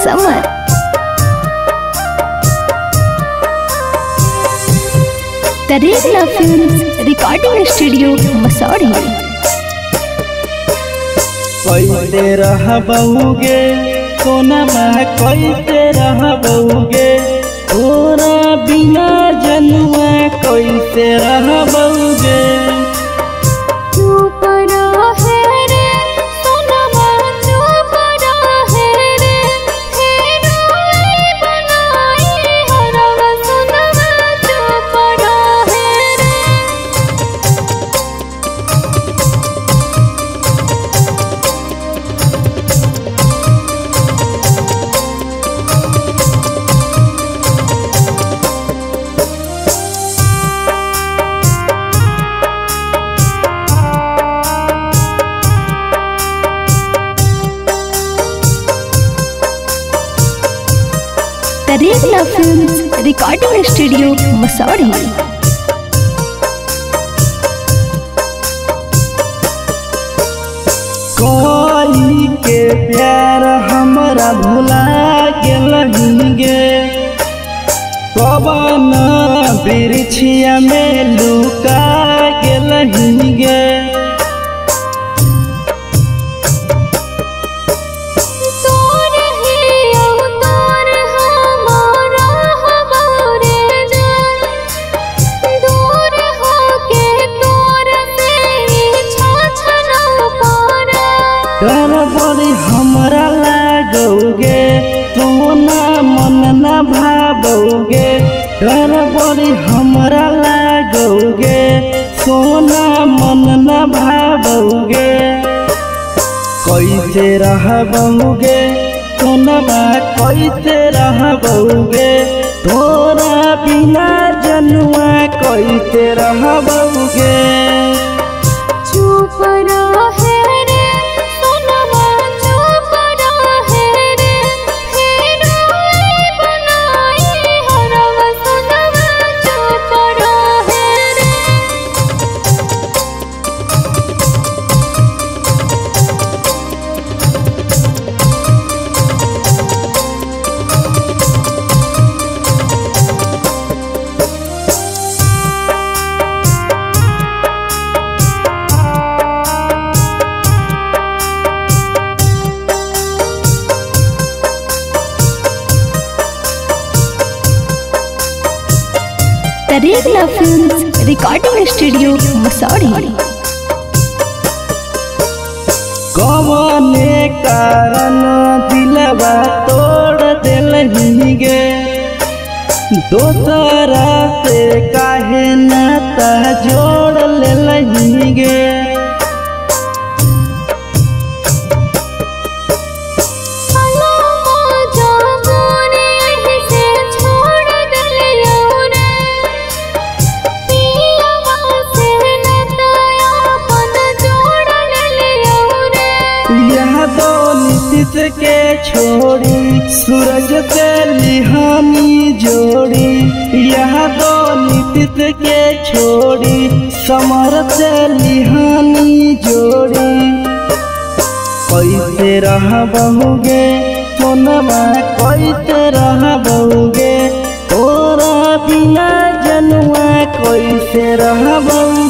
Samar. Taregna Films Recording Studio, Masaurhi. कैसे रहबहुगे सोना माँ कैसे रहबहुगे तोरा बिना जनुआ कैसे रहबहुगे। Taregna Films Recording Studio, Masaurhi. कोई के प्यार हमरा भुला गेलहिगे पवन बिरछिया में लुका गेलहिगे। डर बड़ी हमरा लागोगे सोना मन न भावोगे। डर बड़ी हमरा लागोगे सोना मन न भावोगे। कैसे रहबहुगे सोना कैसे रहबहुगे तोरा बिना जनुआ कैसे रहबहुगे। चुप रहे Taregna Films Recording Studio, Masaurhi. कवने कारण दिलवा तोड़ देलहिगे दोसरा से काहे नाता जोड़ लेलहिगे। नीतीश के छोड़ी सूरज से लिहानी जोड़ी यहाँ दो नीतीश के छोड़ी समर से लिहानी जोड़ी। कैसे रहबहुगे सोनमा कैसे रहबहुगे तोरा बिना जनुआ कैसे रहबहुगे।